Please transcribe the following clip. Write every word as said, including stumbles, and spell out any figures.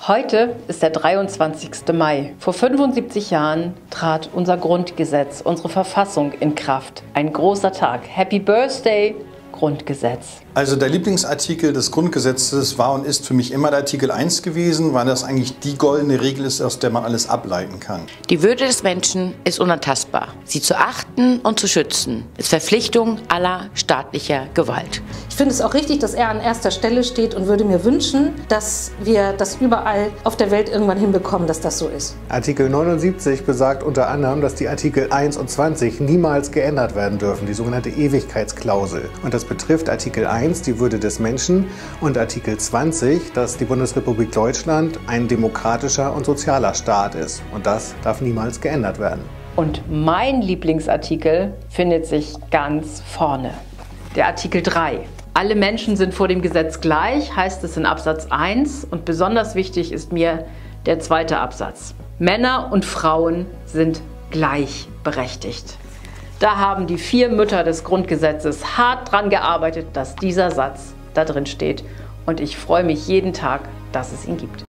Heute ist der dreiundzwanzigste Mai. Vor fünfundsiebzig Jahren trat unser Grundgesetz, unsere Verfassung in Kraft. Ein großer Tag. Happy Birthday, Grundgesetz. Also der Lieblingsartikel des Grundgesetzes war und ist für mich immer der Artikel eins gewesen, weil das eigentlich die goldene Regel ist, aus der man alles ableiten kann. Die Würde des Menschen ist unantastbar. Sie zu achten und zu schützen ist Verpflichtung aller staatlicher Gewalt. Ich finde es auch richtig, dass er an erster Stelle steht und würde mir wünschen, dass wir das überall auf der Welt irgendwann hinbekommen, dass das so ist. Artikel neunundsiebzig besagt unter anderem, dass die Artikel eins und zwanzig niemals geändert werden dürfen, die sogenannte Ewigkeitsklausel. Und das betrifft Artikel eins, die Würde des Menschen, und Artikel zwanzig, dass die Bundesrepublik Deutschland ein demokratischer und sozialer Staat ist. Und das darf niemals geändert werden. Und mein Lieblingsartikel findet sich ganz vorne. Der Artikel drei. Alle Menschen sind vor dem Gesetz gleich, heißt es in Absatz eins. Und besonders wichtig ist mir der zweite Absatz. Männer und Frauen sind gleichberechtigt. Da haben die vier Mütter des Grundgesetzes hart dran gearbeitet, dass dieser Satz da drin steht. Und ich freue mich jeden Tag, dass es ihn gibt.